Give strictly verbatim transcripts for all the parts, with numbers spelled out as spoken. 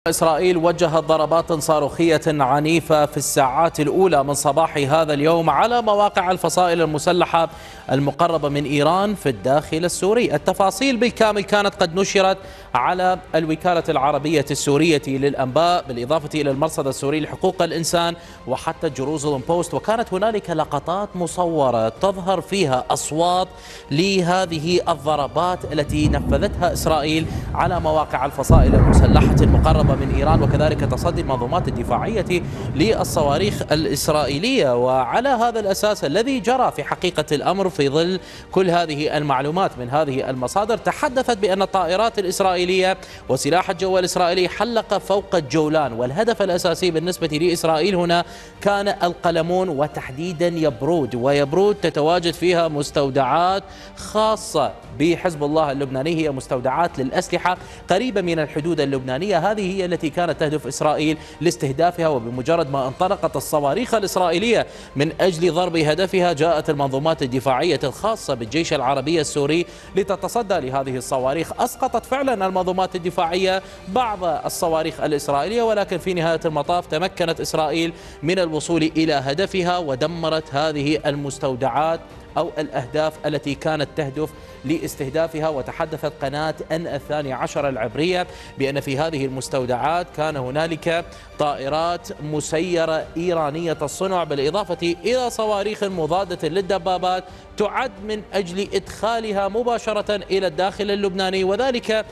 إسرائيل وجهت ضربات صاروخية عنيفة في الساعات الأولى من صباح هذا اليوم على مواقع الفصائل المسلحة المقربة من إيران في الداخل السوري. التفاصيل بالكامل كانت قد نشرت على الوكالة العربية السورية للأنباء بالإضافة إلى المرصد السوري لحقوق الإنسان وحتى جيروزالم بوست، وكانت هنالك لقطات مصورة تظهر فيها أصوات لهذه الضربات التي نفذتها إسرائيل على مواقع الفصائل المسلحة المقربة من إيران، وكذلك تصدي المنظومات الدفاعية للصواريخ الإسرائيلية. وعلى هذا الأساس الذي جرى في حقيقة الأمر في ظل كل هذه المعلومات من هذه المصادر، تحدثت بأن الطائرات الإسرائيلية وسلاح الجو الإسرائيلي حلق فوق الجولان، والهدف الأساسي بالنسبة لإسرائيل هنا كان القلمون وتحديدا يبرود، ويبرود تتواجد فيها مستودعات خاصة بحزب الله اللبناني، هي مستودعات للأسلحة قريبة من الحدود اللبنانية. هذه هي التي كانت تهدف إسرائيل لاستهدافها، وبمجرد ما انطلقت الصواريخ الإسرائيلية من أجل ضرب هدفها جاءت المنظومات الدفاعية الخاصة بالجيش العربي السوري لتتصدى لهذه الصواريخ. أسقطت فعلا المنظومات الدفاعية بعض الصواريخ الإسرائيلية، ولكن في نهاية المطاف تمكنت إسرائيل من الوصول إلى هدفها ودمرت هذه المستودعات أو الأهداف التي كانت تهدف لاستهدافها. وتحدثت قناة أن الثاني عشر العبرية بأن في هذه المستودعات كان هنالك طائرات مسيرة إيرانية الصنع بالإضافة إلى صواريخ مضادة للدبابات تعد من أجل إدخالها مباشرة إلى الداخل اللبناني، وذلك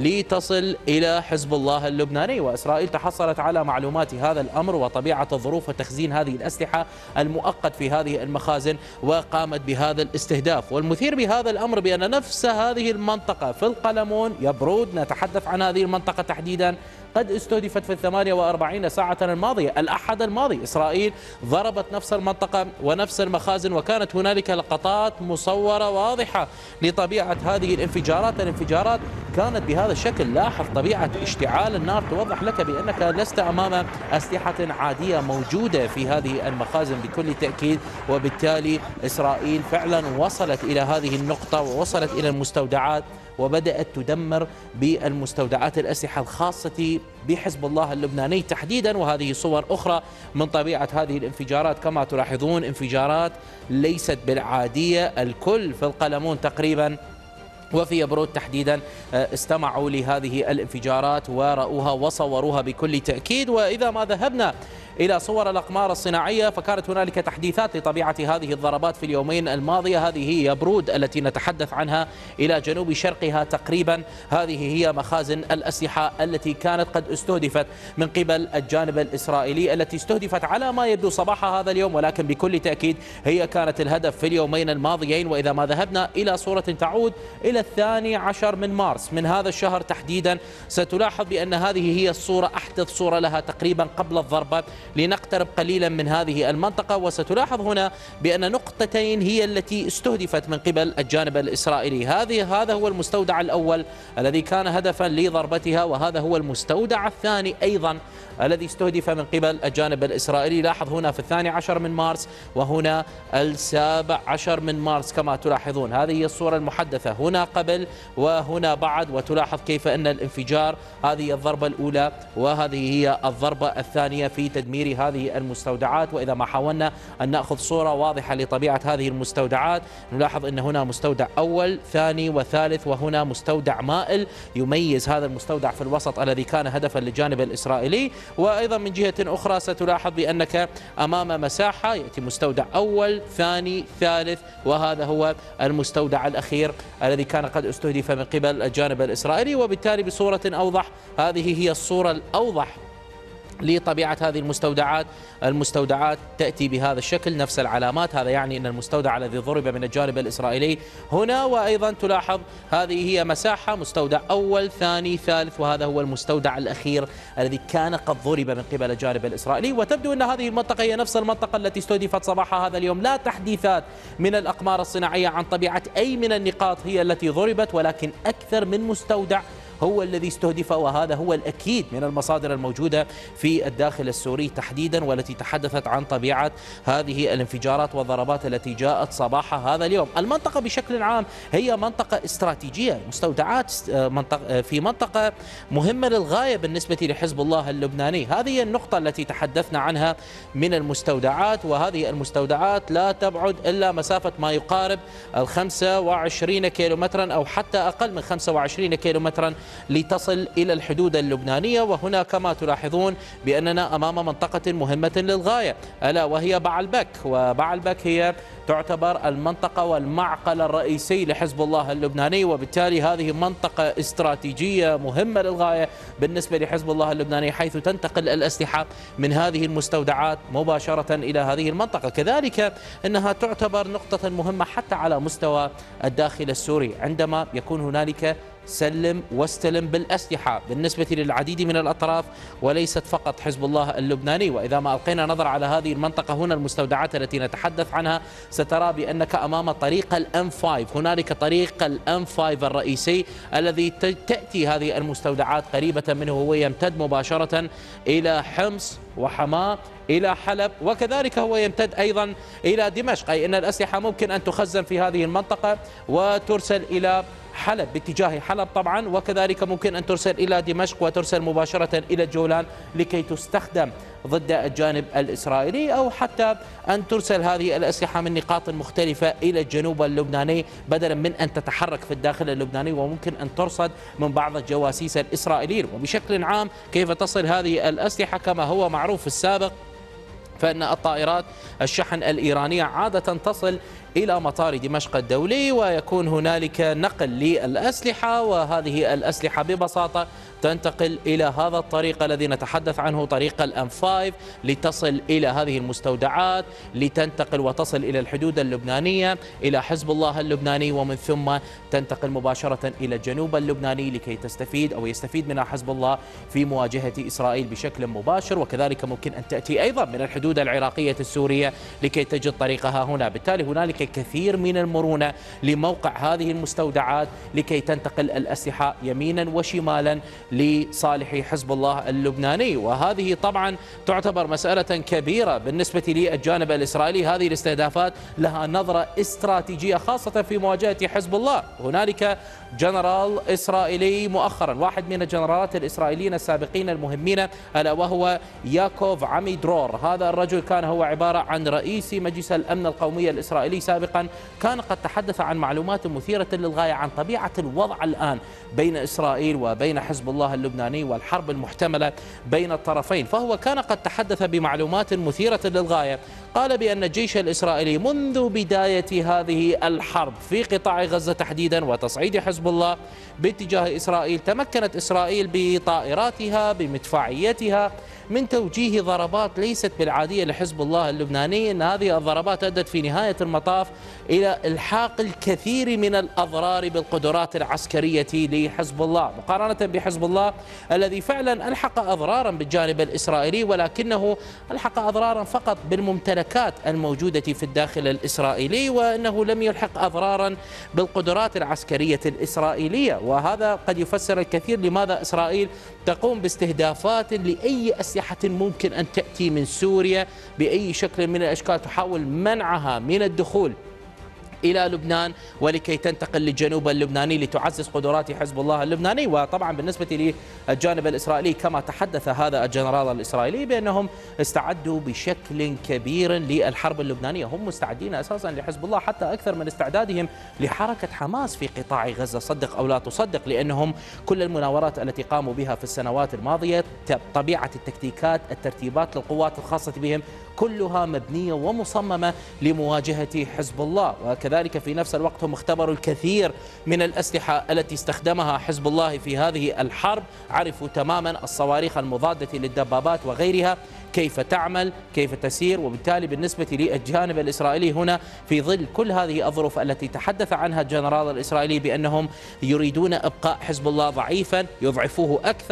لتصل إلى حزب الله اللبناني. وإسرائيل تحصلت على معلومات هذا الأمر وطبيعة الظروف وتخزين هذه الأسلحة المؤقت في هذه المخازن، وقامت بهذا الاستهداف. والمثير بهذا الأمر بأن نفس هذه المنطقة في القلمون يبرود، نتحدث عن هذه المنطقة تحديدا، قد استهدفت في الثمانية وأربعين ساعة الماضية. الأحد الماضي إسرائيل ضربت نفس المنطقة ونفس المخازن، وكانت هنالك لقطات مصورة واضحة لطبيعة هذه الانفجارات. الانفجارات كانت بهذا الشكل. لاحظ طبيعة اشتعال النار توضح لك بأنك لست أمام أسلحة عادية موجودة في هذه المخازن بكل تأكيد. وبالتالي إسرائيل فعلا وصلت إلى هذه النقطة ووصلت إلى المستودعات وبدأت تدمر بالمستودعات الأسلحة الخاصة بحزب الله اللبناني تحديدا. وهذه صور أخرى من طبيعة هذه الانفجارات. كما تلاحظون انفجارات ليست بالعادية. الكل في القلمون تقريبا وفي يبرود تحديدا استمعوا لهذه الانفجارات ورأوها وصوروها بكل تأكيد. وإذا ما ذهبنا إلى صور الأقمار الصناعية فكانت هنالك تحديثات لطبيعة هذه الضربات في اليومين الماضية. هذه هي يبرود التي نتحدث عنها إلى جنوب شرقها تقريبا. هذه هي مخازن الأسلحة التي كانت قد استهدفت من قبل الجانب الإسرائيلي، التي استهدفت على ما يبدو صباح هذا اليوم، ولكن بكل تأكيد هي كانت الهدف في اليومين الماضيين. وإذا ما ذهبنا إلى صورة تعود إلى الثاني عشر من مارس من هذا الشهر تحديدا، ستلاحظ بأن هذه هي الصورة، أحدث صورة لها تقريبا قبل الضربة، لنقترب قليلا من هذه المنطقة. وستلاحظ هنا بأن نقطتين هي التي استهدفت من قبل الجانب الإسرائيلي. هذه هذا هو المستودع الأول الذي كان هدفا لضربتها، وهذا هو المستودع الثاني أيضا الذي استهدف من قبل الجانب الإسرائيلي. لاحظ هنا في الثاني عشر من مارس وهنا السابع عشر من مارس كما تلاحظون. هذه هي الصورة المحدثة، هنا قبل وهنا بعد. وتلاحظ كيف أن الانفجار، هذه الضربة الأولى وهذه هي الضربة الثانية في تدمير هذه المستودعات. وإذا ما حاولنا أن نأخذ صورة واضحة لطبيعة هذه المستودعات نلاحظ أن هنا مستودع أول ثاني وثالث، وهنا مستودع مائل يميز هذا المستودع في الوسط الذي كان هدفا للجانب الإسرائيلي. وأيضا من جهة أخرى ستلاحظ بأنك أمام مساحة، يأتي مستودع أول ثاني ثالث، وهذا هو المستودع الأخير الذي كان قد استهدف من قبل الجانب الإسرائيلي. وبالتالي بصورة أوضح هذه هي الصورة الأوضح لطبيعة هذه المستودعات. المستودعات تأتي بهذا الشكل، نفس العلامات. هذا يعني أن المستودع الذي ضرب من الجانب الإسرائيلي هنا. وأيضا تلاحظ هذه هي مساحة، مستودع أول ثاني ثالث، وهذا هو المستودع الأخير الذي كان قد ضرب من قبل الجانب الإسرائيلي. وتبدو أن هذه المنطقة هي نفس المنطقة التي استهدفت صباح هذا اليوم. لا تحديثات من الأقمار الصناعية عن طبيعة أي من النقاط هي التي ضربت، ولكن أكثر من مستودع هو الذي استهدف، وهذا هو الأكيد من المصادر الموجودة في الداخل السوري تحديدا، والتي تحدثت عن طبيعة هذه الانفجارات والضربات التي جاءت صباح هذا اليوم. المنطقة بشكل عام هي منطقة استراتيجية، مستودعات منطقة في منطقة مهمة للغاية بالنسبة لحزب الله اللبناني. هذه النقطة التي تحدثنا عنها من المستودعات، وهذه المستودعات لا تبعد إلا مسافة ما يقارب ال خمسة وعشرين كيلومترا أو حتى أقل من خمسة وعشرين كيلومترا لتصل إلى الحدود اللبنانية. وهنا كما تلاحظون بأننا أمام منطقة مهمة للغاية، ألا وهي بعلبك. وبعلبك هي تعتبر المنطقة والمعقل الرئيسي لحزب الله اللبناني، وبالتالي هذه منطقة استراتيجية مهمة للغاية بالنسبة لحزب الله اللبناني، حيث تنتقل الأسلحة من هذه المستودعات مباشرة إلى هذه المنطقة. كذلك أنها تعتبر نقطة مهمة حتى على مستوى الداخل السوري، عندما يكون هنالك سلم واستلم بالأسلحة بالنسبة للعديد من الأطراف وليست فقط حزب الله اللبناني. وإذا ما ألقينا نظر على هذه المنطقة هنا، المستودعات التي نتحدث عنها، سترى بأنك أمام طريق الأم خمسة. هنالك طريق الأم خمسة الرئيسي الذي تأتي هذه المستودعات قريبة منه، هو يمتد مباشرة إلى حمص وحماة إلى حلب، وكذلك هو يمتد أيضا إلى دمشق، أي أن الأسلحة ممكن أن تخزن في هذه المنطقة وترسل إلى حلب باتجاه حلب طبعا، وكذلك ممكن أن ترسل إلى دمشق وترسل مباشرة إلى الجولان لكي تستخدم ضد الجانب الإسرائيلي، أو حتى أن ترسل هذه الأسلحة من نقاط مختلفة إلى الجنوب اللبناني بدلا من أن تتحرك في الداخل اللبناني، وممكن أن ترصد من بعض الجواسيس الإسرائيليين. وبشكل عام كيف تصل هذه الأسلحة؟ كما هو معروف في السابق فإن الطائرات الشحن الإيرانية عادة تصل إلى مطار دمشق الدولي، ويكون هنالك نقل للأسلحة، وهذه الأسلحة ببساطة تنتقل إلى هذا الطريق الذي نتحدث عنه، طريق الأم خمسة، لتصل إلى هذه المستودعات، لتنتقل وتصل إلى الحدود اللبنانية، إلى حزب الله اللبناني، ومن ثم تنتقل مباشرة إلى الجنوب اللبناني لكي تستفيد أو يستفيد منها حزب الله في مواجهة إسرائيل بشكل مباشر. وكذلك ممكن أن تأتي أيضا من الحدود العراقية السورية لكي تجد طريقها هنا. بالتالي هنالك كثير من المرونة لموقع هذه المستودعات لكي تنتقل الأسلحة يمينا وشمالا لصالح حزب الله اللبناني. وهذه طبعا تعتبر مسألة كبيرة بالنسبة للجانب الإسرائيلي. هذه الاستهدافات لها نظرة استراتيجية خاصة في مواجهة حزب الله. هنالك جنرال إسرائيلي مؤخرا، واحد من الجنرالات الإسرائيليين السابقين المهمين، ألا وهو ياكوف عميدرور. هذا الرجل كان هو عبارة عن رئيس مجلس الأمن القومي الإسرائيلي سابقا، كان قد تحدث عن معلومات مثيرة للغاية عن طبيعة الوضع الآن بين إسرائيل وبين حزب الله اللبناني والحرب المحتملة بين الطرفين. فهو كان قد تحدث بمعلومات مثيرة للغاية، قال بأن الجيش الإسرائيلي منذ بداية هذه الحرب في قطاع غزة تحديدا وتصعيد حزب الله باتجاه إسرائيل، تمكنت إسرائيل بطائراتها بمدفعيتها من توجيه ضربات ليست بالعادية لحزب الله اللبناني. إن هذه الضربات أدت في نهاية المطاف إلى إلحاق الكثير من الأضرار بالقدرات العسكرية لحزب الله، مقارنة بحزب الله الذي فعلا ألحق أضرارا بالجانب الإسرائيلي، ولكنه ألحق أضرارا فقط بالممتلكات الموجودة في الداخل الإسرائيلي، وأنه لم يلحق أضرارا بالقدرات العسكرية الإسرائيلية. وهذا قد يفسر الكثير لماذا إسرائيل تقوم باستهدافات لأي أسلحة ممكن أن تأتي من سوريا بأي شكل من الأشكال، تحاول منعها من الدخول إلى لبنان ولكي تنتقل للجنوب اللبناني لتعزز قدرات حزب الله اللبناني. وطبعا بالنسبة للجانب الإسرائيلي كما تحدث هذا الجنرال الإسرائيلي بأنهم استعدوا بشكل كبير للحرب اللبنانية، هم مستعدين أساسا لحزب الله حتى أكثر من استعدادهم لحركة حماس في قطاع غزة، صدق أو لا تصدق، لأنهم كل المناورات التي قاموا بها في السنوات الماضية، طبيعة التكتيكات، الترتيبات للقوات الخاصة بهم كلها مبنية ومصممة لمواجهة حزب الله. وكذلك في نفس الوقت هم اختبروا الكثير من الأسلحة التي استخدمها حزب الله في هذه الحرب، عرفوا تماما الصواريخ المضادة للدبابات وغيرها كيف تعمل، كيف تسير. وبالتالي بالنسبة للجانب الإسرائيلي هنا في ظل كل هذه الظروف التي تحدث عنها الجنرال الإسرائيلي بأنهم يريدون إبقاء حزب الله ضعيفا، يضعفوه أكثر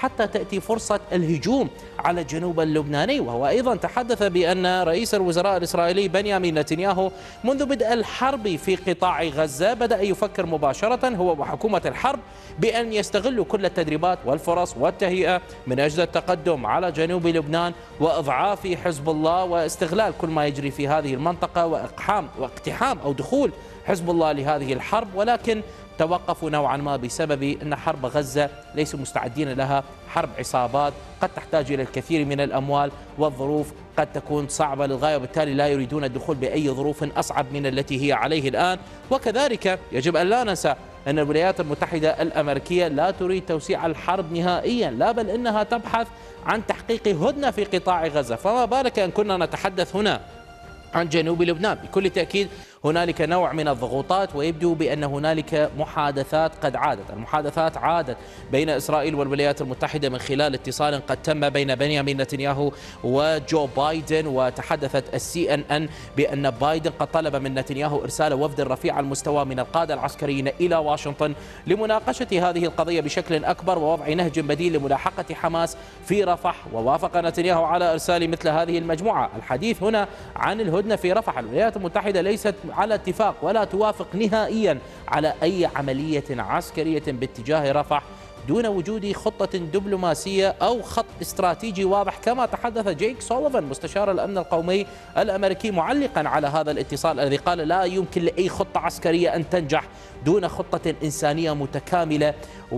حتى تأتي فرصة الهجوم على الجنوب اللبناني. وهو أيضا تحدث بأن رئيس الوزراء الإسرائيلي بنيامين نتنياهو منذ بدء الحرب في قطاع غزة بدأ يفكر مباشرة هو وحكومة الحرب بأن يستغلوا كل التدريبات والفرص والتهيئة من أجل التقدم على جنوب لبنان وإضعاف حزب الله واستغلال كل ما يجري في هذه المنطقة وإقحام واقتحام أو دخول حزب الله لهذه الحرب. ولكن توقفوا نوعا ما بسبب أن حرب غزة ليسوا مستعدين لها، حرب عصابات قد تحتاج إلى الكثير من الأموال والظروف قد تكون صعبة للغاية، وبالتالي لا يريدون الدخول بأي ظروف أصعب من التي هي عليه الآن. وكذلك يجب أن لا ننسى أن الولايات المتحدة الأمريكية لا تريد توسيع الحرب نهائيا، لا بل إنها تبحث عن تحقيق هدنة في قطاع غزة، فما بالك أن كنا نتحدث هنا عن جنوب لبنان. بكل تأكيد هنالك نوع من الضغوطات، ويبدو بأن هنالك محادثات قد عادت. المحادثات عادت بين إسرائيل والولايات المتحدة من خلال اتصال قد تم بين بنيامين نتنياهو وجو بايدن. وتحدثت السي ان ان بأن بايدن قد طلب من نتنياهو إرسال وفد رفيع المستوى من القادة العسكريين إلى واشنطن لمناقشة هذه القضية بشكل أكبر ووضع نهج بديل لملاحقة حماس في رفح. ووافق نتنياهو على إرسال مثل هذه المجموعة. الحديث هنا عن الهدنة في رفح. الولايات المتحدة ليست على اتفاق ولا توافق نهائيا على أي عملية عسكرية باتجاه رفح دون وجود خطة دبلوماسية أو خط استراتيجي واضح، كما تحدث جيك سوليفان مستشار الأمن القومي الأمريكي معلقا على هذا الاتصال الذي قال لا يمكن لأي خطة عسكرية أن تنجح دون خطة إنسانية متكاملة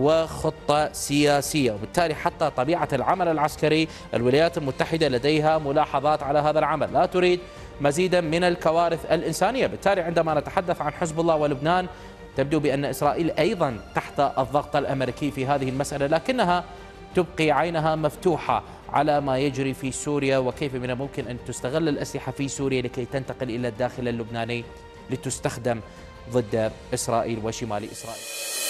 وخطة سياسية. وبالتالي حتى طبيعة العمل العسكري الولايات المتحدة لديها ملاحظات على هذا العمل، لا تريد مزيدا من الكوارث الإنسانية. بالتالي عندما نتحدث عن حزب الله ولبنان تبدو بأن إسرائيل أيضا تحت الضغط الأمريكي في هذه المسألة، لكنها تبقي عينها مفتوحة على ما يجري في سوريا وكيف من الممكن أن تستغل الأسلحة في سوريا لكي تنتقل إلى الداخل اللبناني لتستخدم ضد إسرائيل وشمال إسرائيل.